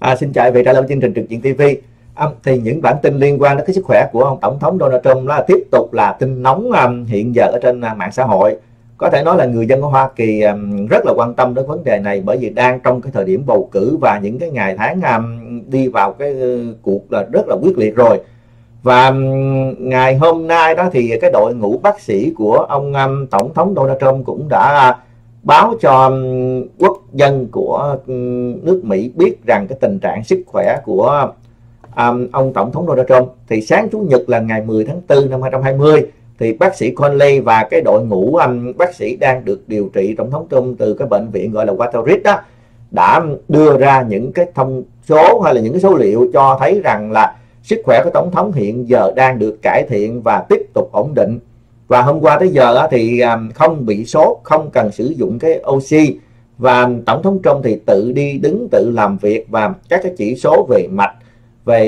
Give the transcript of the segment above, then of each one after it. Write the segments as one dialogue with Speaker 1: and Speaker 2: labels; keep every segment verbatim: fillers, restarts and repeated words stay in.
Speaker 1: À, xin chào vị trả lời chương trình trực diện ti vi. À, thì những bản tin liên quan đến cái sức khỏe của ông tổng thống Donald Trump là tiếp tục là tin nóng um, hiện giờ ở trên uh, mạng xã hội. Có thể nói là người dân của Hoa Kỳ um, rất là quan tâm đến vấn đề này, bởi vì đang trong cái thời điểm bầu cử và những cái ngày tháng um, đi vào cái uh, cuộc là rất là quyết liệt rồi. Và um, ngày hôm nay đó thì cái đội ngũ bác sĩ của ông um, tổng thống Donald Trump cũng đã uh, báo cho um, quốc dân của um, nước Mỹ biết rằng cái tình trạng sức khỏe của um, ông tổng thống Donald Trump. Thì sáng chủ nhật là ngày mười tháng tư năm hai nghìn không trăm hai mươi thì bác sĩ Conley và cái đội ngũ um, bác sĩ đang được điều trị tổng thống Trump từ cái bệnh viện gọi là Walter Reed đó đã đưa ra những cái thông số hay là những cái số liệu cho thấy rằng là sức khỏe của tổng thống hiện giờ đang được cải thiện và tiếp tục ổn định. Và hôm qua tới giờ thì không bị sốt, không cần sử dụng cái oxy, và tổng thống Trump thì tự đi đứng, tự làm việc, và các cái chỉ số về mạch, về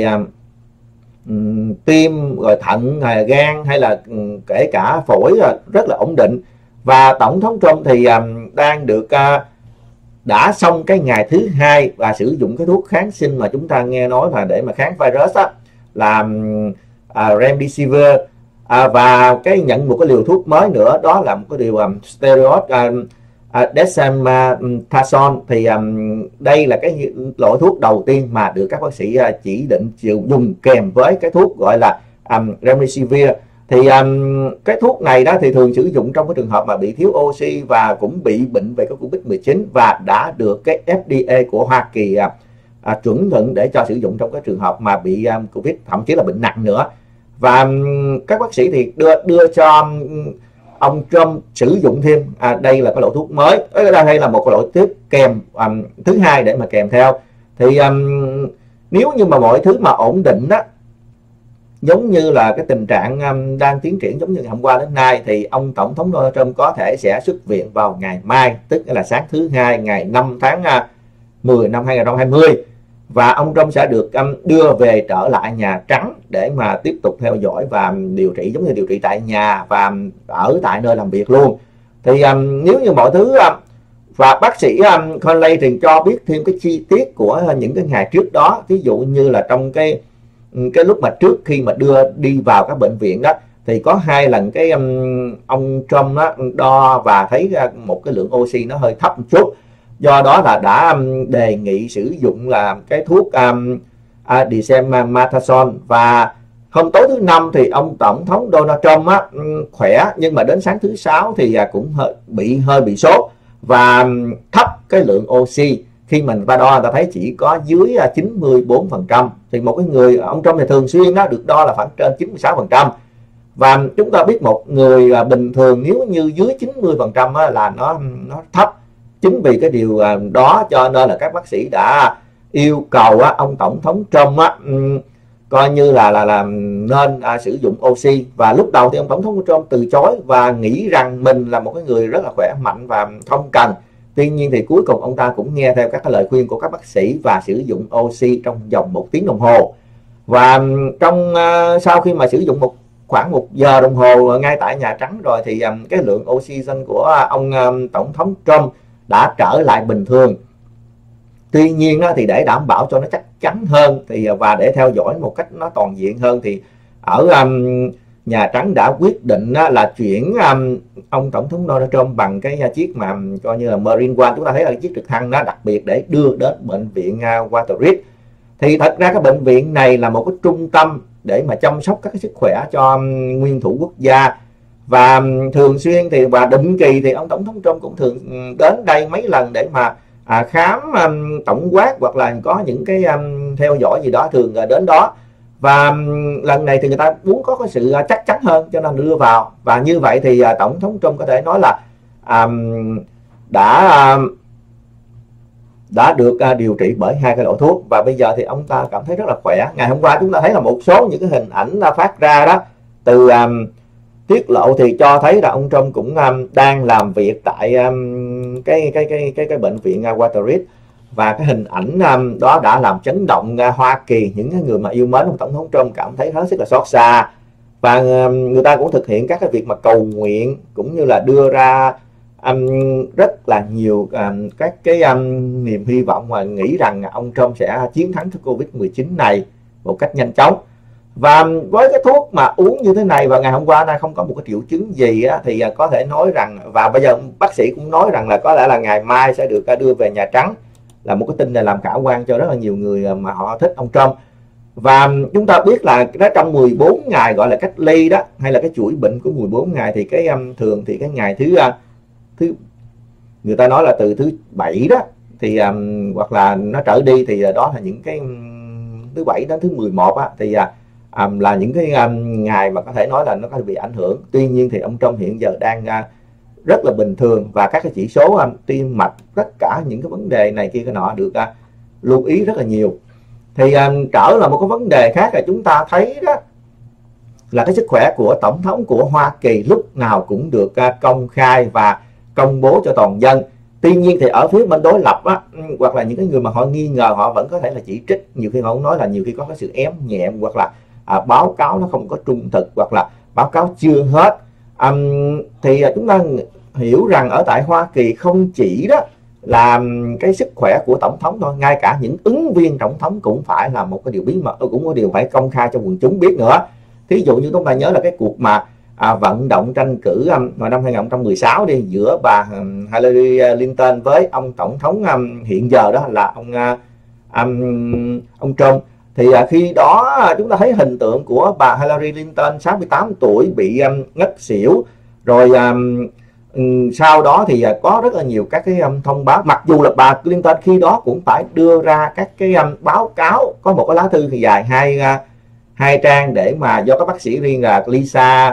Speaker 1: um, tim, rồi thận, hay gan, hay là um, kể cả phổi rất là ổn định. Và tổng thống Trump thì um, đang được uh, đã xong cái ngày thứ hai và sử dụng cái thuốc kháng sinh mà chúng ta nghe nói là để mà kháng virus á, là um, uh, Remdesivir. À, và cái nhận một cái liều thuốc mới nữa, đó là một cái liều um, steroid um, uh, dexamethasone. Thì um, đây là cái loại thuốc đầu tiên mà được các bác sĩ uh, chỉ định chịu dùng kèm với cái thuốc gọi là um, Remdesivir. Thì um, cái thuốc này đó thì thường sử dụng trong cái trường hợp mà bị thiếu oxy và cũng bị bệnh về cái Covid mười chín, và đã được cái F D A của Hoa Kỳ uh, uh, chuẩn nhận để cho sử dụng trong cái trường hợp mà bị um, Covid, thậm chí là bệnh nặng nữa. Và um, các bác sĩ thì đưa đưa cho um, ông Trump sử dụng thêm à, đây là cái loại thuốc mới, đây là một cái loại thuốc kèm um, thứ hai để mà kèm theo. Thì um, nếu như mà mọi thứ mà ổn định đó, giống như là cái tình trạng um, đang tiến triển giống như ngày hôm qua đến nay, thì ông tổng thống Donald Trump có thể sẽ xuất viện vào ngày mai, tức là sáng thứ hai ngày năm tháng mười năm hai nghìn không trăm hai mươi. Và ông Trump sẽ được um, đưa về trở lại Nhà Trắng để mà tiếp tục theo dõi và điều trị, giống như điều trị tại nhà và ở tại nơi làm việc luôn. Thì um, nếu như mọi thứ um, và bác sĩ um, Conley thì cho biết thêm cái chi tiết của những cái ngày trước đó, ví dụ như là trong cái cái lúc mà trước khi mà đưa đi vào các bệnh viện đó, thì có hai lần cái um, ông Trump đó, đo và thấy một cái lượng oxy nó hơi thấp một chút. Do đó là đã um, đề nghị sử dụng là cái thuốc um, uh, dexamethasone. Và hôm tối thứ năm thì ông tổng thống Donald Trump á, um, khỏe, nhưng mà đến sáng thứ sáu thì uh, cũng hơi, bị hơi bị sốt và um, thấp cái lượng oxy. Khi mình ta đo, người ta thấy chỉ có dưới uh, chín mươi bốn phần trăm. Thì một cái người, ông Trump thì thường xuyên đó được đo là khoảng trên chín mươi sáu phần trăm. Và chúng ta biết một người uh, bình thường nếu như dưới chín mươi phần trăm là nó nó thấp. Chính vì cái điều đó cho nên là các bác sĩ đã yêu cầu á, ông tổng thống Trump á, um, coi như là là, là nên à, sử dụng oxy. Và lúc đầu thì ông tổng thống Trump từ chối và nghĩ rằng mình là một cái người rất là khỏe mạnh và không cần. Tuy nhiên thì cuối cùng ông ta cũng nghe theo các cái lời khuyên của các bác sĩ và sử dụng oxy trong vòng một tiếng đồng hồ. Và trong uh, sau khi mà sử dụng một khoảng một giờ đồng hồ ngay tại Nhà Trắng rồi, thì um, cái lượng oxygen của ông um, tổng thống Trump đã trở lại bình thường. Tuy nhiên thì để đảm bảo cho nó chắc chắn hơn thì và để theo dõi một cách nó toàn diện hơn, thì ở um, Nhà Trắng đã quyết định là chuyển um, ông tổng thống Donald Trump bằng cái chiếc mà coi như là Marine One, chúng ta thấy là cái chiếc trực thăng đó đặc biệt để đưa đến bệnh viện uh, Walter Reed. Thì thật ra cái bệnh viện này là một cái trung tâm để mà chăm sóc các cái sức khỏe cho um, nguyên thủ quốc gia. Và thường xuyên thì và định kỳ thì ông tổng thống Trump cũng thường đến đây mấy lần để mà à, khám um, tổng quát, hoặc là có những cái um, theo dõi gì đó, thường là đến đó. Và um, lần này thì người ta muốn có cái sự chắc chắn hơn cho nên đưa vào. Và như vậy thì à, tổng thống Trump có thể nói là um, đã um, đã được uh, điều trị bởi hai cái loại thuốc, và bây giờ thì ông ta cảm thấy rất là khỏe. Ngày hôm qua chúng ta thấy là một số những cái hình ảnh uh, phát ra đó từ um, tiết lộ thì cho thấy là ông Trump cũng um, đang làm việc tại um, cái, cái cái cái cái bệnh viện uh, Walter Reed. Và cái hình ảnh um, đó đã làm chấn động uh, Hoa Kỳ. Những cái người mà yêu mến ông tổng thống Trump cảm thấy hết sức là xót xa, và um, người ta cũng thực hiện các cái việc mà cầu nguyện cũng như là đưa ra um, rất là nhiều um, các cái um, niềm hy vọng và nghĩ rằng ông Trump sẽ chiến thắng cái Covid mười chín này một cách nhanh chóng. Và với cái thuốc mà uống như thế này và ngày hôm qua nay không có một cái triệu chứng gì á, thì có thể nói rằng, và bây giờ bác sĩ cũng nói rằng là có lẽ là ngày mai sẽ được đưa về Nhà Trắng, là một cái tin này làm khả quan cho rất là nhiều người mà họ thích ông Trump. Và chúng ta biết là trong mười bốn ngày gọi là cách ly đó, hay là cái chuỗi bệnh của mười bốn ngày, thì cái um, thường thì cái ngày thứ uh, thứ người ta nói là từ thứ bảy đó thì um, hoặc là nó trở đi, thì đó là những cái um, thứ bảy đến thứ mười một á, thì uh, um, là những cái um, ngày mà có thể nói là nó có bị ảnh hưởng. Tuy nhiên thì ông Trump hiện giờ đang uh, rất là bình thường, và các cái chỉ số um, tim mạch, tất cả những cái vấn đề này kia cái nọ được uh, lưu ý rất là nhiều. Thì um, trở là một cái vấn đề khác là chúng ta thấy đó là cái sức khỏe của tổng thống của Hoa Kỳ lúc nào cũng được uh, công khai và công bố cho toàn dân. Tuy nhiên thì ở phía bên đối lập á, hoặc là những cái người mà họ nghi ngờ, họ vẫn có thể là chỉ trích, nhiều khi họ cũng nói là nhiều khi có cái sự ém nhẹm, hoặc là à, báo cáo nó không có trung thực, hoặc là báo cáo chưa hết. Um, thì à, chúng ta hiểu rằng ở tại Hoa Kỳ không chỉ đó là cái sức khỏe của tổng thống thôi, ngay cả những ứng viên tổng thống cũng phải là một cái điều bí mật, cũng có điều phải công khai cho quần chúng biết nữa. Thí dụ như chúng ta nhớ là cái cuộc mà à, vận động tranh cử um, vào năm hai nghìn không trăm mười sáu đi, giữa bà um, Hillary Clinton với ông tổng thống um, hiện giờ đó là ông uh, um, ông Trump. Thì uh, khi đó uh, chúng ta thấy hình tượng của bà Hillary Clinton sáu mươi tám tuổi bị um, ngất xỉu, rồi um, um, sau đó thì uh, có rất là nhiều các cái um, thông báo, mặc dù là bà Clinton khi đó cũng phải đưa ra các cái um, báo cáo, có một cái lá thư thì dài hai uh, hai trang để mà do các bác sĩ riêng là Lisa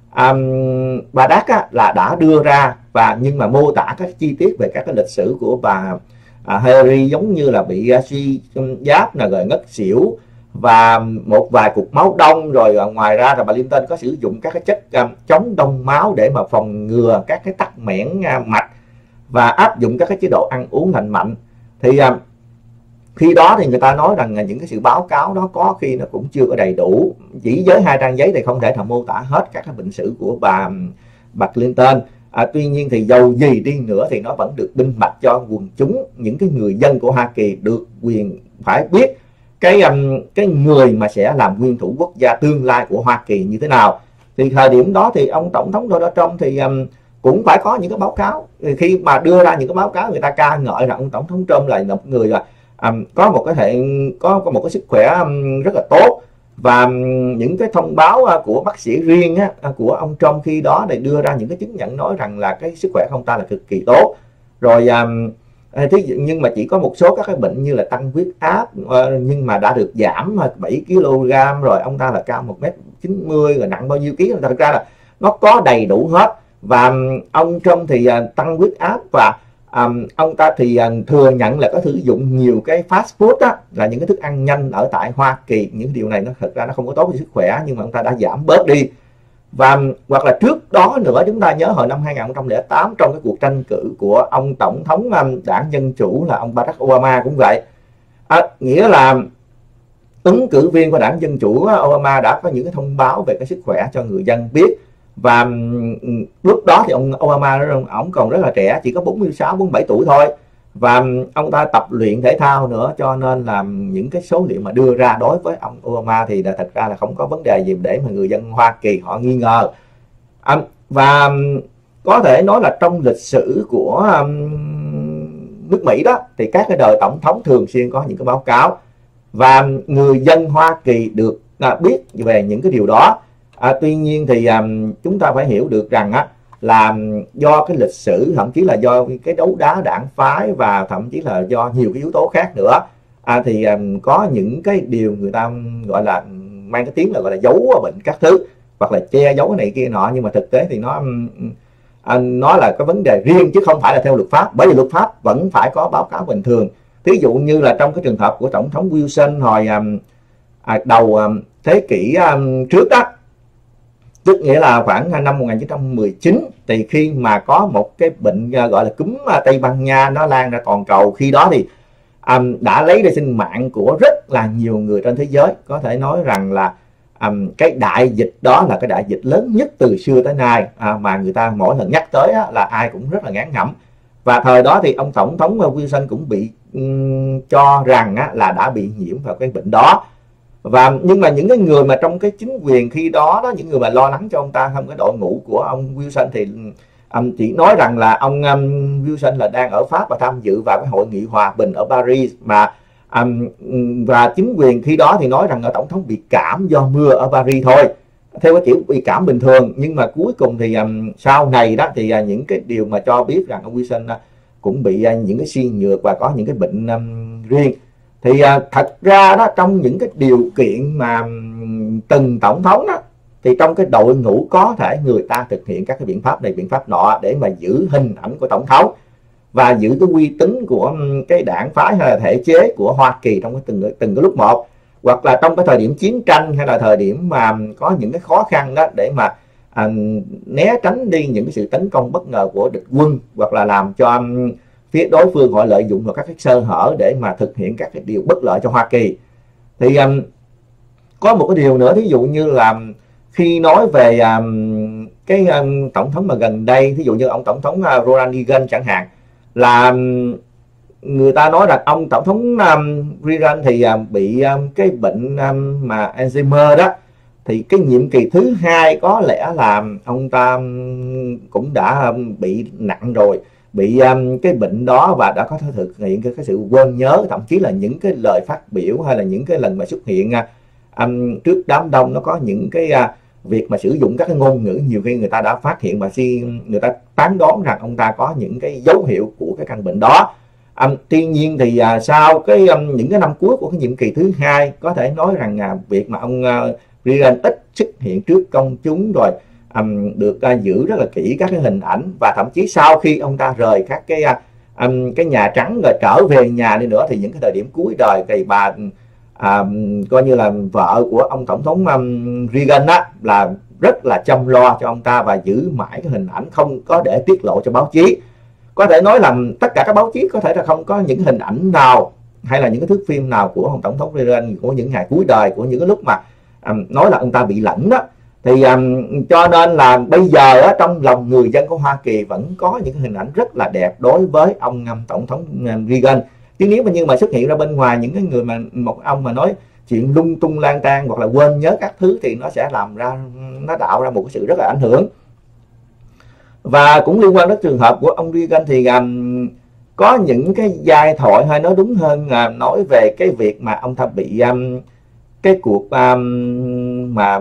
Speaker 1: um, Bardack á, là đã đưa ra, và nhưng mà mô tả các chi tiết về các cái lịch sử của bà uh, Hillary, giống như là bị uh, suy giáp, là rồi ngất xỉu và một vài cục máu đông, rồi uh, ngoài ra là bà Clinton có sử dụng các cái chất um, chống đông máu để mà phòng ngừa các cái tắc nghẽn uh, mạch, và áp dụng các cái chế độ ăn uống lành mạnh. Thì uh, khi đó thì người ta nói rằng là những cái sự báo cáo đó có khi nó cũng chưa có đầy đủ, chỉ với hai trang giấy thì không thể nào mô tả hết các cái bệnh sử của bà bà Clinton. À, tuy nhiên thì dầu gì đi nữa thì nó vẫn được minh bạch cho quần chúng, những cái người dân của Hoa Kỳ được quyền phải biết cái um, cái người mà sẽ làm nguyên thủ quốc gia tương lai của Hoa Kỳ như thế nào. Thì thời điểm đó thì ông tổng thống Donald Trump thì um, cũng phải có những cái báo cáo. Thì khi mà đưa ra những cái báo cáo, người ta ca ngợi rằng ông tổng thống Trump là một người là um, có một cái hệ có có một cái sức khỏe um, rất là tốt, và um, những cái thông báo uh, của bác sĩ riêng á, uh, của ông Trump khi đó để đưa ra những cái chứng nhận nói rằng là cái sức khỏe của ông ta là cực kỳ tốt. Rồi um, thí dụ, nhưng mà chỉ có một số các cái bệnh như là tăng huyết áp, uh, nhưng mà đã được giảm bảy ki lô gam, rồi ông ta là cao một mét chín mươi, rồi nặng bao nhiêu ký, thật ra là nó có đầy đủ hết. Và um, ông Trump thì uh, tăng huyết áp, và um, ông ta thì uh, thừa nhận là có sử dụng nhiều cái fast food á, là những cái thức ăn nhanh ở tại Hoa Kỳ. Những điều này nó thật ra nó không có tốt cho sức khỏe, nhưng mà ông ta đã giảm bớt đi. Và hoặc là trước đó nữa, chúng ta nhớ hồi năm hai nghìn không trăm lẻ tám, trong cái cuộc tranh cử của ông tổng thống um, đảng Dân Chủ là ông Barack Obama cũng vậy. À, nghĩa là ứng cử viên của đảng Dân Chủ Obama đã có những cái thông báo về cái sức khỏe cho người dân biết. Và um, lúc đó thì ông Obama ông còn rất là trẻ, chỉ có bốn mươi sáu bốn mươi bảy tuổi thôi, và um, ông ta tập luyện thể thao nữa, cho nên là những cái số liệu mà đưa ra đối với ông Obama thì là thật ra là không có vấn đề gì để mà người dân Hoa Kỳ họ nghi ngờ. Um, và um, có thể nói là trong lịch sử của um, nước Mỹ đó, thì các cái đời tổng thống thường xuyên có những cái báo cáo, và người dân Hoa Kỳ được à, biết về những cái điều đó. À, tuy nhiên thì um, chúng ta phải hiểu được rằng á, là do cái lịch sử, thậm chí là do cái đấu đá đảng phái, và thậm chí là do nhiều cái yếu tố khác nữa, à, thì um, có những cái điều người ta gọi là mang cái tiếng là gọi là giấu bệnh các thứ, hoặc là che giấu cái này kia nọ, nhưng mà thực tế thì nó à, nó là cái vấn đề riêng chứ không phải là theo luật pháp, bởi vì luật pháp vẫn phải có báo cáo bình thường. Thí dụ như là trong cái trường hợp của tổng thống Wilson hồi um, à, đầu um, thế kỷ um, trước đó, tức nghĩa là khoảng năm một nghìn chín trăm mười chín, thì khi mà có một cái bệnh gọi là cúm Tây Ban Nha nó lan ra toàn cầu, khi đó thì um, đã lấy đi sinh mạng của rất là nhiều người trên thế giới. Có thể nói rằng là um, cái đại dịch đó là cái đại dịch lớn nhất từ xưa tới nay, à, mà người ta mỗi lần nhắc tới á, là ai cũng rất là ngán ngẩm. Và thời đó thì ông tổng thống Wilson cũng bị um, cho rằng á, là đã bị nhiễm vào cái bệnh đó. Và nhưng mà những cái người mà trong cái chính quyền khi đó đó, những người mà lo lắng cho ông ta, không cái đội ngũ của ông Wilson thì um, chỉ nói rằng là ông um, Wilson là đang ở Pháp và tham dự vào cái hội nghị hòa bình ở Paris, mà um, và chính quyền khi đó thì nói rằng là tổng thống bị cảm do mưa ở Paris thôi, theo cái kiểu bị cảm bình thường. Nhưng mà cuối cùng thì um, sau này đó thì uh, những cái điều mà cho biết rằng ông Wilson uh, cũng bị uh, những cái suy nhược và có những cái bệnh um, riêng. Thì uh, thật ra đó, trong những cái điều kiện mà um, từng tổng thống đó, thì trong cái đội ngũ có thể người ta thực hiện các cái biện pháp này biện pháp nọ để mà giữ hình ảnh của tổng thống và giữ cái uy tín của cái đảng phái hay là thể chế của Hoa Kỳ trong cái từng từng cái lúc một, hoặc là trong cái thời điểm chiến tranh hay là thời điểm mà có những cái khó khăn đó, để mà à, né tránh đi những cái sự tấn công bất ngờ của địch quân, hoặc là làm cho phía đối phương họ lợi dụng vào các cái sơ hở để mà thực hiện các cái điều bất lợi cho Hoa Kỳ. Thì um, có một cái điều nữa, thí dụ như là khi nói về um, cái um, tổng thống mà gần đây, thí dụ như ông tổng thống uh, Ronald Reagan chẳng hạn, là um, người ta nói rằng ông tổng thống um, Reagan thì um, bị um, cái bệnh um, mà Alzheimer đó, thì cái nhiệm kỳ thứ hai có lẽ là ông ta um, cũng đã um, bị nặng rồi, bị um, cái bệnh đó và đã có thể thực hiện cái, cái sự quên nhớ, thậm chí là những cái lời phát biểu hay là những cái lần mà xuất hiện uh, um, trước đám đông nó có những cái uh, việc mà sử dụng các cái ngôn ngữ, nhiều khi người ta đã phát hiện và si người ta phán đoán rằng ông ta có những cái dấu hiệu của cái căn bệnh đó. Um, tuy nhiên thì uh, sau cái um, những cái năm cuối của cái nhiệm kỳ thứ hai, có thể nói rằng uh, việc mà ông uh, Reagan ít xuất hiện trước công chúng rồi, um, được uh, giữ rất là kỹ các cái hình ảnh, và thậm chí sau khi ông ta rời các cái uh, um, cái Nhà Trắng rồi trở về nhà đi nữa, thì những cái thời điểm cuối đời thì bà À, coi như là vợ của ông tổng thống um, Reagan á, là rất là chăm lo cho ông ta và giữ mãi cái hình ảnh, không có để tiết lộ cho báo chí. Có thể nói là tất cả các báo chí có thể là không có những hình ảnh nào hay là những cái thước phim nào của ông tổng thống Reagan của những ngày cuối đời, của những cái lúc mà um, nói là ông ta bị lẫn đó. Thì um, cho nên là bây giờ á, trong lòng người dân của Hoa Kỳ vẫn có những hình ảnh rất là đẹp đối với ông um, tổng thống um, Reagan. Chứ nếu mà như mà xuất hiện ra bên ngoài những cái người mà một ông mà nói chuyện lung tung lang tan hoặc là quên nhớ các thứ, thì nó sẽ làm ra, nó tạo ra một cái sự rất là ảnh hưởng. Và cũng liên quan đến trường hợp của ông Reagan thì um, có những cái giai thoại, hay nói đúng hơn là nói về cái việc mà ông ta bị um, cái cuộc um, mà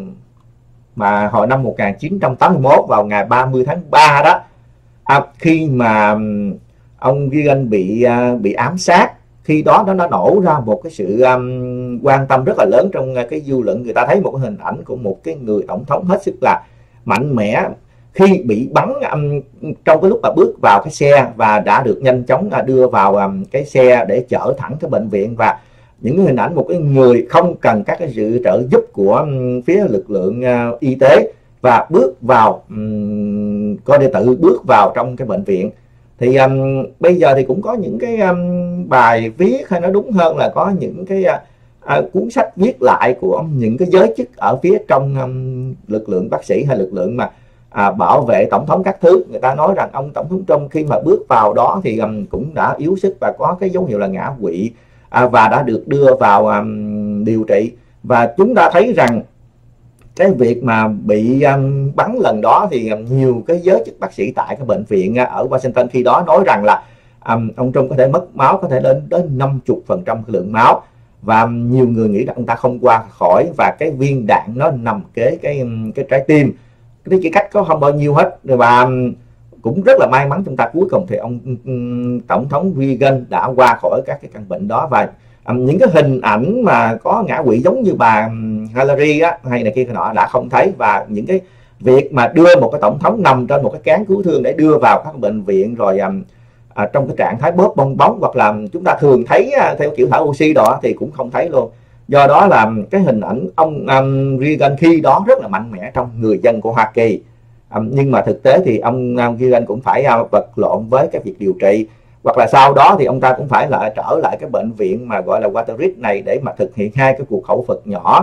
Speaker 1: mà hồi năm một nghìn chín trăm tám mươi mốt vào ngày ba mươi tháng ba đó, à, khi mà um, ông Reagan bị uh, bị ám sát, khi đó nó nó nổ ra một cái sự um, quan tâm rất là lớn trong uh, cái dư luận. Người ta thấy một cái hình ảnh của một cái người tổng thống hết sức là mạnh mẽ khi bị bắn um, trong cái lúc mà bước vào cái xe, và đã được nhanh chóng uh, đưa vào um, cái xe để chở thẳng tới bệnh viện. Và những cái hình ảnh một cái người không cần các cái sự trợ giúp của um, phía lực lượng uh, y tế, và bước vào um, có để tự bước vào trong cái bệnh viện. Thì um, bây giờ thì cũng có những cái um, bài viết, hay nói đúng hơn là có những cái uh, uh, cuốn sách viết lại của những cái giới chức ở phía trong um, lực lượng bác sĩ hay lực lượng mà uh, bảo vệ tổng thống các thứ. Người ta nói rằng ông tổng thống Trump khi mà bước vào đó thì um, cũng đã yếu sức và có cái dấu hiệu là ngã quỵ, uh, và đã được đưa vào um, điều trị. Và chúng ta thấy rằng cái việc mà bị um, bắn lần đó thì um, nhiều cái giới chức bác sĩ tại cái bệnh viện uh, ở Washington khi đó nói rằng là um, ông Trump có thể mất máu, có thể lên đến năm mươi phần trăm lượng máu, và um, nhiều người nghĩ rằng ông ta không qua khỏi, và cái viên đạn nó nằm kế cái cái trái tim, cái chỉ cách có không bao nhiêu hết. Và um, cũng rất là may mắn chúng ta cuối cùng thì ông um, tổng thống Reagan đã qua khỏi các cái căn bệnh đó. Và Um, những cái hình ảnh mà có ngã quỵ giống như bà Hillary á, hay này kia nọ đã không thấy. Và những cái việc mà đưa một cái tổng thống nằm trên một cái cán cứu thương để đưa vào các bệnh viện rồi um, à, trong cái trạng thái bóp bong bóng, hoặc là chúng ta thường thấy à, theo kiểu thở oxy đó, thì cũng không thấy luôn. Do đó là cái hình ảnh ông um, Reagan khi đó rất là mạnh mẽ trong người dân của Hoa Kỳ. Um, nhưng mà thực tế thì ông um, Reagan cũng phải uh, vật lộn với cái việc điều trị, hoặc là sau đó thì ông ta cũng phải lại trở lại cái bệnh viện mà gọi là Water Reed này để mà thực hiện hai cái cuộc phẫu thuật nhỏ.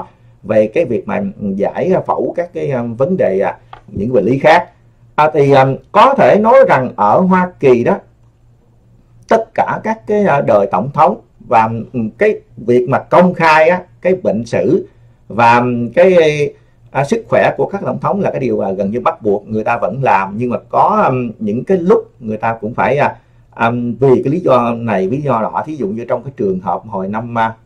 Speaker 1: về cái việc mà giải phẫu các cái um, vấn đề uh, những bệnh lý khác. À, thì um, có thể nói rằng ở Hoa Kỳ đó, tất cả các cái uh, đời tổng thống và um, cái việc mà công khai á, cái bệnh sử và um, cái uh, sức khỏe của các tổng thống là cái điều uh, gần như bắt buộc người ta vẫn làm. Nhưng mà có um, những cái lúc người ta cũng phải uh, um, vì cái lý do này lý do nọ, thí dụ như trong cái trường hợp hồi năm uh,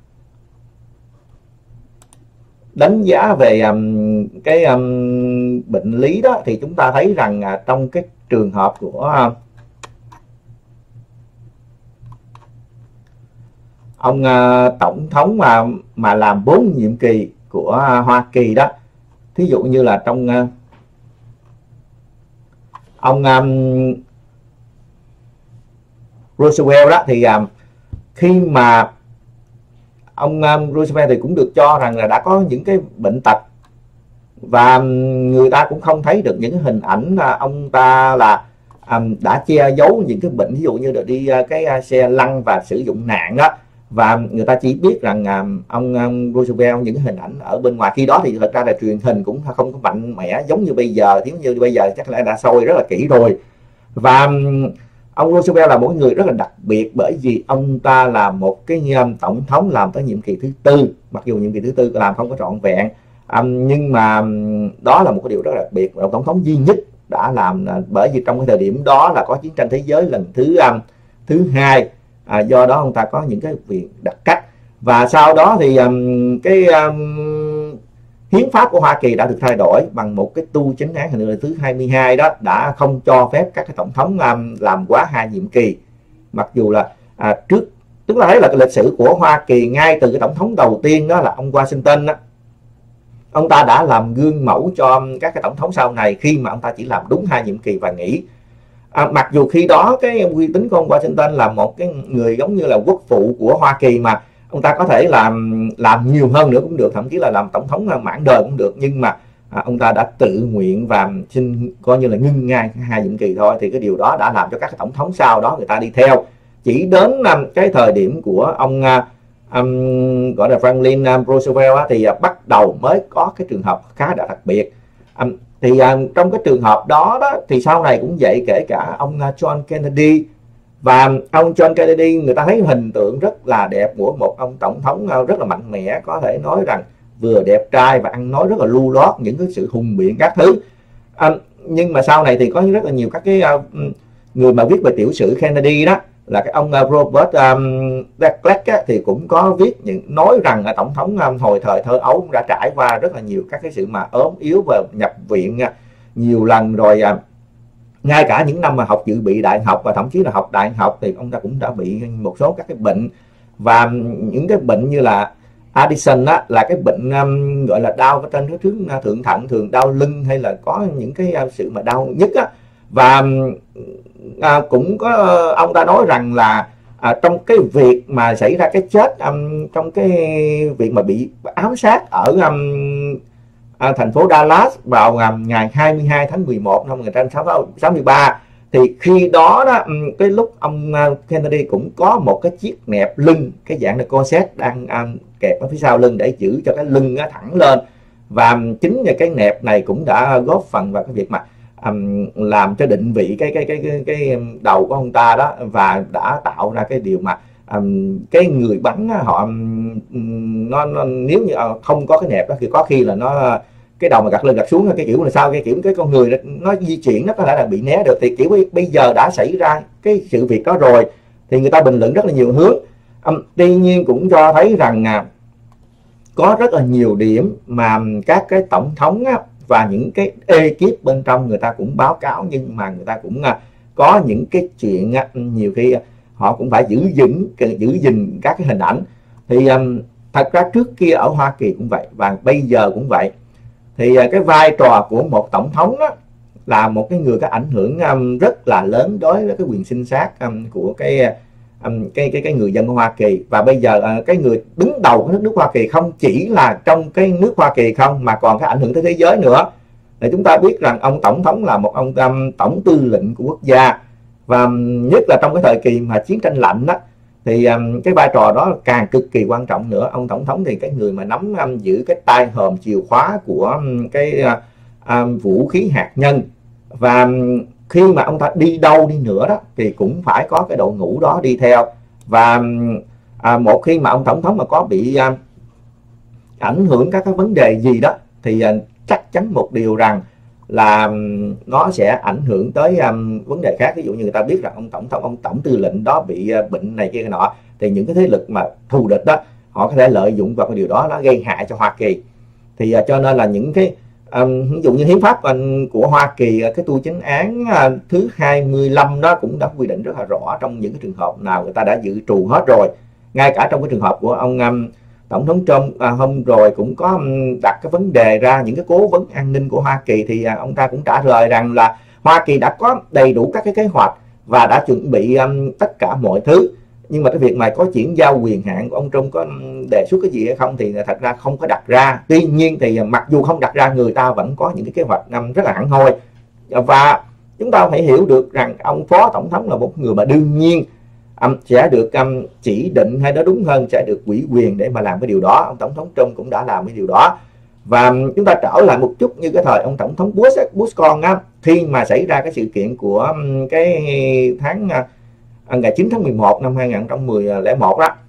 Speaker 1: đánh giá về um, cái um, bệnh lý đó, thì chúng ta thấy rằng uh, trong cái trường hợp của uh, ông uh, tổng thống mà mà làm bốn nhiệm kỳ của uh, Hoa Kỳ đó, thí dụ như là trong uh, ông um, Roosevelt đó, thì um, khi mà ông um, Roosevelt thì cũng được cho rằng là đã có những cái bệnh tật, và người ta cũng không thấy được những hình ảnh là ông ta là um, đã che giấu những cái bệnh, ví dụ như là đi uh, cái uh, xe lăn và sử dụng nạn đó, và người ta chỉ biết rằng um, ông um, Roosevelt những cái hình ảnh ở bên ngoài. Khi đó thì thật ra là truyền hình cũng không có mạnh mẽ giống như bây giờ, thiếu như bây giờ chắc là đã soi rất là kỹ rồi. Và um, ông Roosevelt là một người rất là đặc biệt, bởi vì ông ta là một cái um, tổng thống làm tới nhiệm kỳ thứ tư, mặc dù nhiệm kỳ thứ tư làm không có trọn vẹn, um, nhưng mà um, đó là một cái điều rất là đặc biệt, là tổng thống duy nhất đã làm, uh, bởi vì trong cái thời điểm đó là có chiến tranh thế giới lần thứ um, thứ hai, à, do đó ông ta có những cái việc đặc cách. Và sau đó thì um, cái um, hiến pháp của Hoa Kỳ đã được thay đổi bằng một cái tu chánh án hình như là thứ hai mươi hai đó, đã không cho phép các cái tổng thống um, làm quá hai nhiệm kỳ. Mặc dù là à, trước, tức là thấy là cái lịch sử của Hoa Kỳ ngay từ cái tổng thống đầu tiên đó là ông Washington đó, ông ta đã làm gương mẫu cho các cái tổng thống sau này khi mà ông ta chỉ làm đúng hai nhiệm kỳ và nghỉ. À, mặc dù khi đó cái uy tín của ông Washington là một cái người giống như là quốc phụ của Hoa Kỳ, mà ông ta có thể làm làm nhiều hơn nữa cũng được, thậm chí là làm tổng thống mãn đời cũng được, nhưng mà à, ông ta đã tự nguyện và xin coi như là ngưng ngay hai nhiệm kỳ thôi. Thì cái điều đó đã làm cho các tổng thống sau đó người ta đi theo. Chỉ đến um, cái thời điểm của ông um, gọi là Franklin um, Roosevelt á, thì uh, bắt đầu mới có cái trường hợp khá là đặc biệt. Um, thì uh, trong cái trường hợp đó, đó thì sau này cũng vậy, kể cả ông uh, John Kennedy. Và ông John Kennedy, người ta thấy hình tượng rất là đẹp của một ông tổng thống rất là mạnh mẽ, có thể nói rằng vừa đẹp trai và ăn nói rất là lưu loát, những cái sự hùng biện các thứ. À, nhưng mà sau này thì có rất là nhiều các cái uh, người mà viết về tiểu sử Kennedy đó, là cái ông uh, Robert um, Dallek á, thì cũng có viết những nói rằng uh, tổng thống um, hồi thời thơ ấu cũng đã trải qua rất là nhiều các cái sự mà ốm yếu và nhập viện uh, nhiều lần rồi. Uh, ngay cả những năm mà học dự bị đại học và thậm chí là học đại học thì ông ta cũng đã bị một số các cái bệnh, và những cái bệnh như là Addison á, là cái bệnh um, gọi là đau trên cái thướng thượng thận, thường đau lưng hay là có những cái uh, sự mà đau nhức á. Và uh, cũng có uh, ông ta nói rằng là uh, trong cái việc mà xảy ra cái chết um, trong cái việc mà bị ám sát ở um, À, thành phố Dallas vào um, ngày hai mươi hai tháng mười một năm một nghìn chín trăm sáu mươi ba, thì khi đó đó cái lúc ông uh, Kennedy cũng có một cái chiếc nẹp lưng, cái dạng là corset đang um, kẹp ở phía sau lưng để giữ cho cái lưng uh, thẳng lên, và um, chính là cái nẹp này cũng đã góp phần vào cái việc mà um, làm cho định vị cái cái cái cái cái đầu của ông ta đó, và đã tạo ra cái điều mà um, cái người bắn họ um, nó, nó nếu như uh, không có cái nẹp đó thì có khi là nó cái đầu mà gật lên gật xuống, cái kiểu là sao, cái kiểu cái con người nó, nó di chuyển nó có thể là bị né được. Thì kiểu bây giờ đã xảy ra cái sự việc đó rồi thì người ta bình luận rất là nhiều hướng. um, tuy nhiên cũng cho thấy rằng à, có rất là nhiều điểm mà các cái tổng thống á, và những cái ekip bên trong người ta cũng báo cáo, nhưng mà người ta cũng à, có những cái chuyện á, nhiều khi họ cũng phải giữ vững giữ gìn các cái hình ảnh. Thì um, thật ra trước kia ở Hoa Kỳ cũng vậy và bây giờ cũng vậy, thì uh, cái vai trò của một tổng thống đó là một cái người có ảnh hưởng um, rất là lớn đối với cái quyền sinh sát um, của cái, um, cái cái cái người dân của Hoa Kỳ. Và bây giờ uh, cái người đứng đầu của nước nước Hoa Kỳ không chỉ là trong cái nước Hoa Kỳ không, mà còn cái ảnh hưởng tới thế giới nữa. Để chúng ta biết rằng ông tổng thống là một ông um, tổng tư lệnh của quốc gia, và um, nhất là trong cái thời kỳ mà chiến tranh lạnh đó, thì um, cái vai trò đó càng cực kỳ quan trọng nữa. Ông tổng thống thì cái người mà nắm um, giữ cái tay hòm chìa khóa của um, cái uh, um, vũ khí hạt nhân, và um, khi mà ông ta đi đâu đi nữa đó thì cũng phải có cái đội ngũ đó đi theo. Và um, à, một khi mà ông tổng thống mà có bị um, ảnh hưởng các cái vấn đề gì đó thì uh, chắc chắn một điều rằng là um, nó sẽ ảnh hưởng tới um, vấn đề khác. Ví dụ như người ta biết rằng ông tổng thống, ông tổng tư lệnh đó bị uh, bệnh này kia nọ, thì những cái thế lực mà thù địch đó họ có thể lợi dụng vào cái điều đó, nó gây hại cho Hoa Kỳ. Thì uh, cho nên là những cái um, ví dụ như hiến pháp uh, của Hoa Kỳ, uh, cái tu chính án uh, thứ hai mươi lăm đó cũng đã quy định rất là rõ trong những cái trường hợp nào người ta đã dự trù hết rồi. Ngay cả trong cái trường hợp của ông um, Tổng thống Trump à, hôm rồi cũng có um, đặt cái vấn đề ra những cái cố vấn an ninh của Hoa Kỳ, thì à, ông ta cũng trả lời rằng là Hoa Kỳ đã có đầy đủ các cái kế hoạch và đã chuẩn bị um, tất cả mọi thứ. Nhưng mà cái việc mà có chuyển giao quyền hạn của ông Trump có um, đề xuất cái gì hay không thì thật ra không có đặt ra. Tuy nhiên thì mặc dù không đặt ra, người ta vẫn có những cái kế hoạch um, rất là hẳn hoi. Và chúng ta phải hiểu được rằng ông Phó Tổng thống là một người mà đương nhiên Um, sẽ được um, chỉ định, hay đó đúng hơn sẽ được ủy quyền để mà làm cái điều đó. Ông Tổng thống Trump cũng đã làm cái điều đó. Và um, chúng ta trở lại một chút như cái thời ông Tổng thống Bush, Bush con á, khi mà xảy ra cái sự kiện của um, cái tháng uh, ngày chín tháng mười một năm hai nghìn không trăm mười một đó,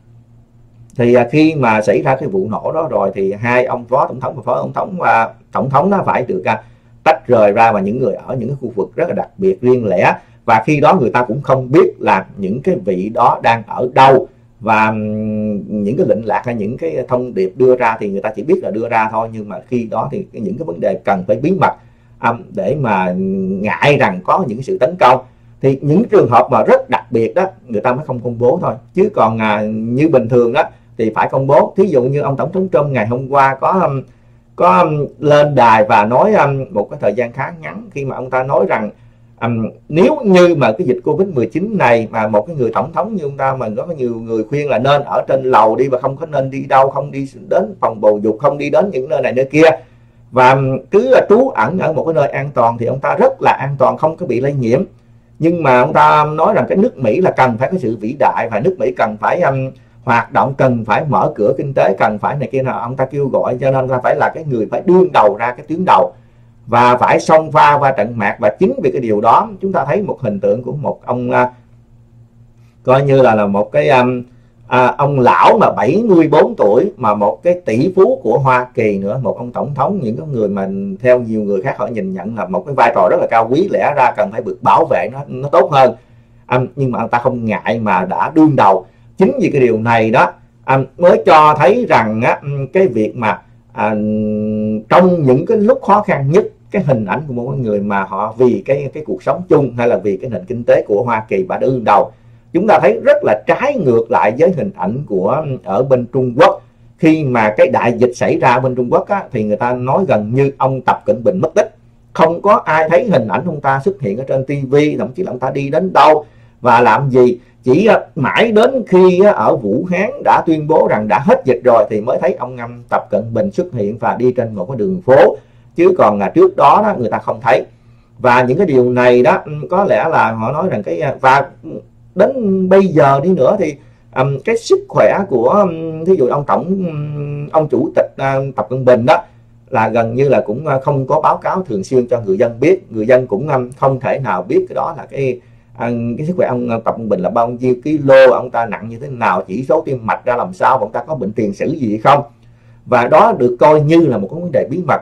Speaker 1: thì uh, khi mà xảy ra cái vụ nổ đó rồi thì hai ông Phó Tổng thống và Phó Tổng thống và uh, Tổng thống nó phải được uh, tách rời ra, và những người ở những cái khu vực rất là đặc biệt riêng lẻ. Và khi đó người ta cũng không biết là những cái vị đó đang ở đâu, và những cái lệnh lạc hay những cái thông điệp đưa ra thì người ta chỉ biết là đưa ra thôi. Nhưng mà khi đó thì những cái vấn đề cần phải bí mật um, để mà ngại rằng có những cái sự tấn công, thì những trường hợp mà rất đặc biệt đó người ta mới không công bố thôi. Chứ còn à, như bình thường đó thì phải công bố. Thí dụ như ông Tổng thống Trump ngày hôm qua có um, có um, lên đài và nói um, một cái thời gian khá ngắn, khi mà ông ta nói rằng Um, nếu như mà cái dịch Covid mười chín này mà một cái người tổng thống như ông ta mà có nhiều người khuyên là nên ở trên lầu đi và không có nên đi đâu, không đi đến phòng bầu dục, không đi đến những nơi này nơi kia, và cứ trú ẩn ở một cái nơi an toàn, thì ông ta rất là an toàn, không có bị lây nhiễm. Nhưng mà ông ta nói rằng cái nước Mỹ là cần phải có sự vĩ đại, và nước Mỹ cần phải um, hoạt động, cần phải mở cửa kinh tế, cần phải này kia nào. Ông ta kêu gọi cho nên ông ta phải là cái người phải đương đầu ra cái tuyến đầu và phải xông pha qua trận mạc. Và chính vì cái điều đó chúng ta thấy một hình tượng của một ông uh, coi như là là một cái um, uh, ông lão mà bảy mươi bốn tuổi, mà một cái tỷ phú của Hoa Kỳ nữa, một ông tổng thống, những cái người mà theo nhiều người khác họ nhìn nhận là một cái vai trò rất là cao quý, lẽ ra cần phải được bảo vệ nó nó tốt hơn. Um, nhưng mà ông ta không ngại mà đã đương đầu. Chính vì cái điều này đó um, mới cho thấy rằng á, cái việc mà À, trong những cái lúc khó khăn nhất, cái hình ảnh của một người mà họ vì cái cái cuộc sống chung hay là vì cái nền kinh tế của Hoa Kỳ và đương đầu, chúng ta thấy rất là trái ngược lại với hình ảnh của ở bên Trung Quốc. Khi mà cái đại dịch xảy ra bên Trung Quốc á, thì người ta nói gần như ông Tập Cận Bình mất tích, không có ai thấy hình ảnh ông ta xuất hiện ở trên ti vi, thậm chí là ông ta đi đến đâu và làm gì. Chỉ mãi đến khi ở Vũ Hán đã tuyên bố rằng đã hết dịch rồi thì mới thấy ông Tập Cận Bình xuất hiện và đi trên một cái đường phố, chứ còn là trước đó, đó người ta không thấy. Và những cái điều này đó có lẽ là họ nói rằng cái, và đến bây giờ đi nữa thì um, cái sức khỏe của um, thí dụ ông tổng ông chủ tịch uh, Tập Cận Bình đó là gần như là cũng không có báo cáo thường xuyên cho người dân biết. Người dân cũng um, không thể nào biết cái đó là cái À, cái sức khỏe ông Tập Cận Bình là bao nhiêu kilo, ông ta nặng như thế nào, chỉ số tim mạch ra làm sao, ông ta có bệnh tiền sử gì không. Và đó được coi như là một cái vấn đề bí mật.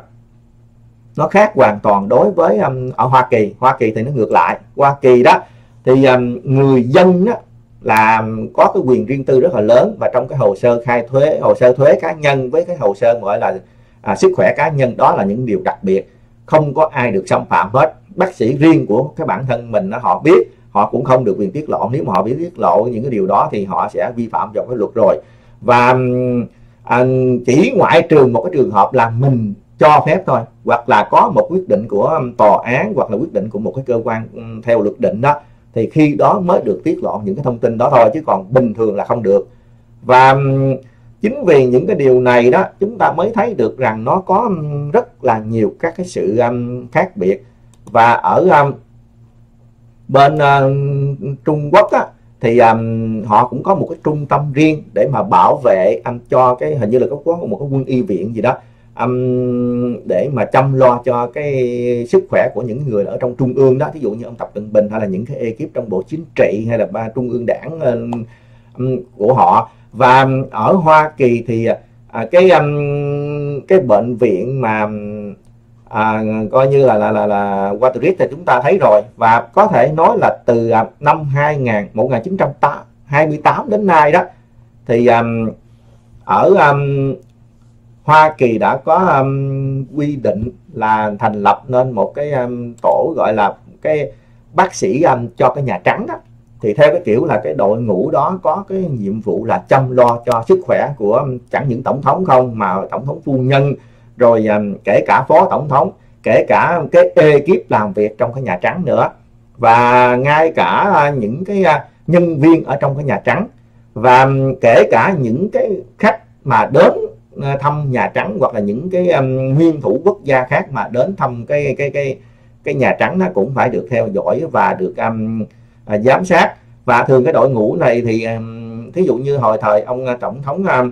Speaker 1: Nó khác hoàn toàn đối với um, ở Hoa Kỳ. Hoa Kỳ thì nó ngược lại. Hoa Kỳ đó thì um, người dân đó là có cái quyền riêng tư rất là lớn, và trong cái hồ sơ khai thuế, hồ sơ thuế cá nhân với cái hồ sơ gọi là à, sức khỏe cá nhân, đó là những điều đặc biệt, không có ai được xâm phạm hết. Bác sĩ riêng của cái bản thân mình đó, họ biết, họ cũng không được quyền tiết lộ. Nếu mà họ biết tiết lộ những cái điều đó thì họ sẽ vi phạm vào cái luật rồi. Và à, chỉ ngoại trừ một cái trường hợp là mình cho phép thôi, hoặc là có một quyết định của tòa án, hoặc là quyết định của một cái cơ quan theo luật định đó, thì khi đó mới được tiết lộ những cái thông tin đó thôi, chứ còn bình thường là không được. Và chính vì những cái điều này đó, chúng ta mới thấy được rằng nó có rất là nhiều các cái sự um, khác biệt. Và ở um, bên uh, Trung Quốc á, thì um, họ cũng có một cái trung tâm riêng để mà bảo vệ um, cho cái, hình như là có, có một cái quân y viện gì đó, um, để mà chăm lo cho cái sức khỏe của những người ở trong trung ương đó, ví dụ như ông Tập Cận Bình hay là những cái ekip trong bộ chính trị hay là ba trung ương đảng um, um, của họ. Và ở Hoa Kỳ thì à, cái um, cái bệnh viện mà à, coi như là là là, là Watergate thì chúng ta thấy rồi, và có thể nói là từ à, năm một nghìn chín trăm hai mươi tám đến nay đó thì um, ở um, Hoa Kỳ đã có um, quy định là thành lập nên một cái um, tổ gọi là cái bác sĩ um, cho cái Nhà Trắng đó. Thì theo cái kiểu là cái đội ngũ đó có cái nhiệm vụ là chăm lo cho sức khỏe của chẳng những tổng thống không, mà tổng thống phu nhân, rồi um, kể cả phó tổng thống, kể cả cái ekip làm việc trong cái Nhà Trắng nữa, và ngay cả uh, những cái uh, nhân viên ở trong cái Nhà Trắng, và um, kể cả những cái khách mà đến uh, thăm Nhà Trắng, hoặc là những cái um, nguyên thủ quốc gia khác mà đến thăm cái cái cái cái Nhà Trắng, nó cũng phải được theo dõi và được um, À, giám sát. Và thường cái đội ngũ này thì um, thí dụ như hồi thời ông uh, tổng thống um,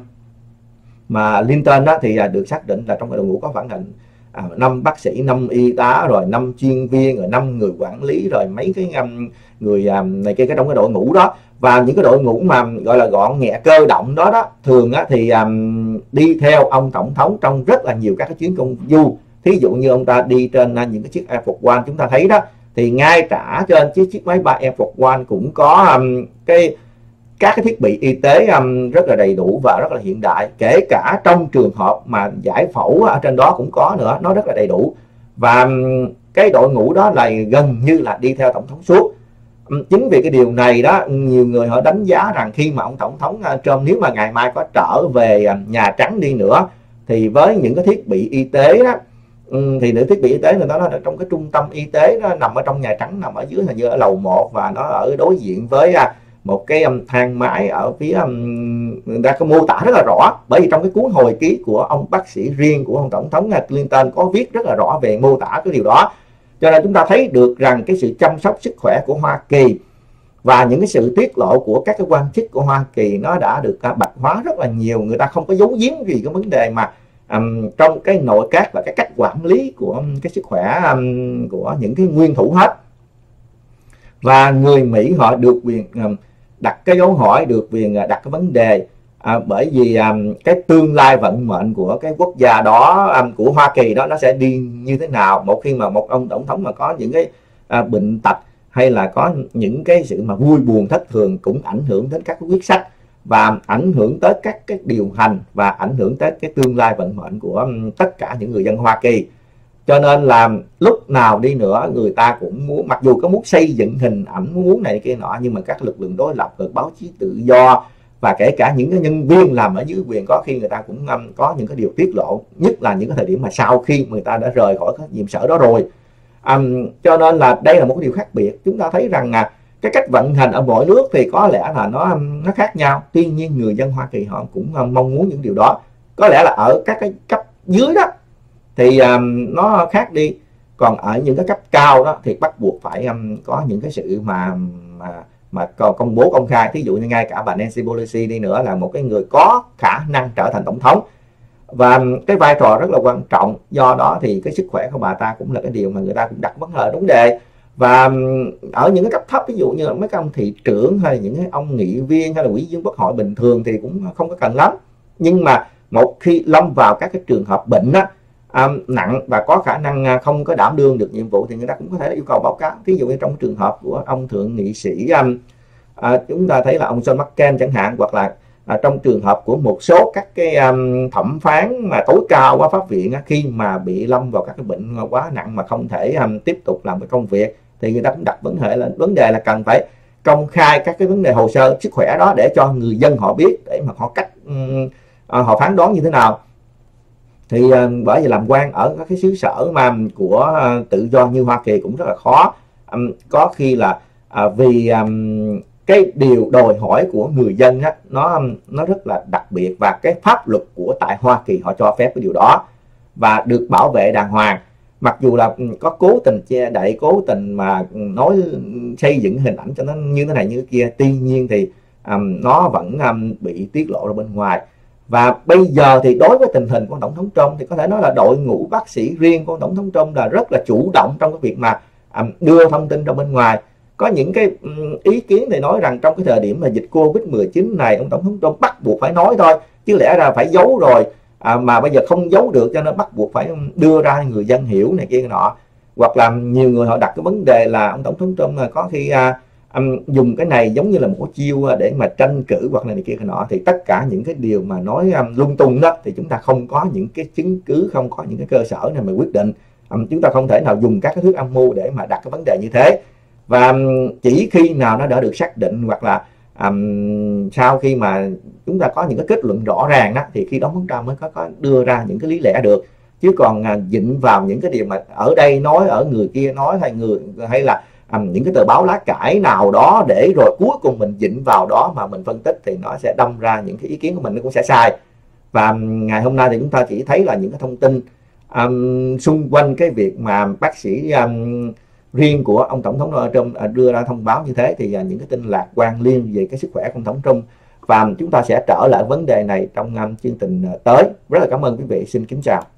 Speaker 1: mà Clinton đó, thì uh, được xác định là trong cái đội ngũ có khoảng là năm uh, bác sĩ, năm y tá, rồi năm chuyên viên, rồi năm người quản lý, rồi mấy cái um, người um, này kia cái trong cái đội ngũ đó. Và những cái đội ngũ mà gọi là gọn nhẹ cơ động đó đó, thường á, thì um, đi theo ông tổng thống trong rất là nhiều các cái chuyến công du. Thí dụ như ông ta đi trên uh, những cái chiếc Air Force One chúng ta thấy đó, thì ngay cả trên chiếc chiếc máy bay Air Force One cũng có um, cái các cái thiết bị y tế um, rất là đầy đủ và rất là hiện đại, kể cả trong trường hợp mà giải phẫu ở trên đó cũng có nữa, nó rất là đầy đủ. Và um, cái đội ngũ đó là gần như là đi theo tổng thống suốt. Um, chính vì cái điều này đó, nhiều người họ đánh giá rằng khi mà ông tổng thống uh, Trump nếu mà ngày mai có trở về uh, Nhà Trắng đi nữa, thì với những cái thiết bị y tế đó, Ừ, thì những thiết bị y tế người ta nói là trong cái trung tâm y tế nó nằm ở trong Nhà Trắng, nằm ở dưới, hình như ở lầu một, và nó ở đối diện với à, một cái um, thang máy ở phía um, người ta có mô tả rất là rõ, bởi vì trong cái cuốn hồi ký của ông bác sĩ riêng của ông tổng thống Clinton có viết rất là rõ về mô tả cái điều đó. Cho nên chúng ta thấy được rằng cái sự chăm sóc sức khỏe của Hoa Kỳ và những cái sự tiết lộ của các cái quan chức của Hoa Kỳ nó đã được uh, bạch hóa rất là nhiều. Người ta không có giấu giếm gì cái vấn đề mà Um, trong cái nội các và cái cách quản lý của cái sức khỏe um, của những cái nguyên thủ hết. Và người Mỹ họ được quyền um, đặt cái dấu hỏi, được quyền uh, đặt cái vấn đề, uh, bởi vì um, cái tương lai vận mệnh của cái quốc gia đó, um, của Hoa Kỳ đó, nó sẽ đi như thế nào một khi mà một ông tổng thống mà có những cái uh, bệnh tật, hay là có những cái sự mà vui buồn thất thường, cũng ảnh hưởng đến các cái quyết sách và ảnh hưởng tới các cái điều hành, và ảnh hưởng tới cái tương lai vận mệnh của um, tất cả những người dân Hoa Kỳ. Cho nên là lúc nào đi nữa người ta cũng muốn, mặc dù có muốn xây dựng hình ảnh muốn này kia nọ, nhưng mà các lực lượng đối lập, lực báo chí tự do, và kể cả những cái nhân viên làm ở dưới quyền, có khi người ta cũng um, có những cái điều tiết lộ, nhất là những cái thời điểm mà sau khi người ta đã rời khỏi cái nhiệm sở đó rồi. Um, cho nên là đây là một cái điều khác biệt. Chúng ta thấy rằng à, cái cách vận hành ở mỗi nước thì có lẽ là nó nó khác nhau. Tuy nhiên người dân Hoa Kỳ họ cũng mong muốn những điều đó. Có lẽ là ở các cái cấp dưới đó thì um, nó khác đi. Còn ở những cái cấp cao đó thì bắt buộc phải um, có những cái sự mà mà mà công bố công khai. Thí dụ như ngay cả bà Nancy Pelosi đi nữa là một cái người có khả năng trở thành tổng thống, và cái vai trò rất là quan trọng. Do đó thì cái sức khỏe của bà ta cũng là cái điều mà người ta cũng đặt vấn đề vấn đề. Và ở những cái cấp thấp, ví dụ như là mấy cái ông thị trưởng hay những cái ông nghị viên hay là ủy viên quốc hội bình thường thì cũng không có cần lắm. Nhưng mà một khi lâm vào các cái trường hợp bệnh á, um, nặng và có khả năng không có đảm đương được nhiệm vụ thì người ta cũng có thể yêu cầu báo cáo. Ví dụ như trong trường hợp của ông thượng nghị sĩ um, uh, chúng ta thấy là ông John McCain chẳng hạn, hoặc là uh, trong trường hợp của một số các cái um, thẩm phán mà tối cao qua pháp viện uh, khi mà bị lâm vào các cái bệnh quá nặng mà không thể um, tiếp tục làm cái công việc, thì người ta cũng đặt vấn đề là vấn đề là cần phải công khai các cái vấn đề hồ sơ sức khỏe đó để cho người dân họ biết, để mà họ cách um, uh, họ phán đoán như thế nào. Thì uh, bởi vì làm quan ở các cái xứ sở mà của uh, tự do như Hoa Kỳ cũng rất là khó. Um, có khi là uh, vì um, cái điều đòi hỏi của người dân á, nó nó rất là đặc biệt, và cái pháp luật của tại Hoa Kỳ họ cho phép cái điều đó và được bảo vệ đàng hoàng. mặc dù là có cố tình che đậy, cố tình mà nói xây dựng hình ảnh cho nó như thế này như thế kia, tuy nhiên thì um, nó vẫn um, bị tiết lộ ra bên ngoài. Và bây giờ thì đối với tình hình của Tổng thống Trump thì có thể nói là đội ngũ bác sĩ riêng của Tổng thống Trump là rất là chủ động trong cái việc mà um, đưa thông tin ra bên ngoài. Có những cái um, ý kiến thì nói rằng trong cái thời điểm là dịch Covid mười chín này, ông Tổng thống Trump bắt buộc phải nói thôi, chứ lẽ ra phải giấu rồi, à, mà bây giờ không giấu được cho nên bắt buộc phải đưa ra người dân hiểu này kia nọ. Hoặc là nhiều người họ đặt cái vấn đề là ông Tổng thống Trump là có khi à, um, dùng cái này giống như là một cái chiêu để mà tranh cử hoặc là này kia nọ, thì tất cả những cái điều mà nói um, lung tung đó thì chúng ta không có những cái chứng cứ, không có những cái cơ sở này mà quyết định. Um, chúng ta không thể nào dùng các cái thuyết âm mưu để mà đặt cái vấn đề như thế. Và chỉ khi nào nó đã được xác định hoặc là um, sau khi mà chúng ta có những cái kết luận rõ ràng đó, thì khi đó chúng ta mới có, có đưa ra những cái lý lẽ được. Chứ còn uh, dịnh vào những cái điều mà ở đây nói, ở người kia nói, hay người hay là um, những cái tờ báo lá cải nào đó, để rồi cuối cùng mình dịnh vào đó mà mình phân tích, thì nó sẽ đâm ra những cái ý kiến của mình nó cũng sẽ sai. Và um, ngày hôm nay thì chúng ta chỉ thấy là những cái thông tin um, xung quanh cái việc mà bác sĩ um, riêng của ông Tổng thống Donald Trump đưa ra thông báo như thế, thì những cái tin lạc quan liên về cái sức khỏe của ông Tổng Trump. Và chúng ta sẽ trở lại vấn đề này trong um, chương trình tới. Rất là cảm ơn quý vị, xin kính chào.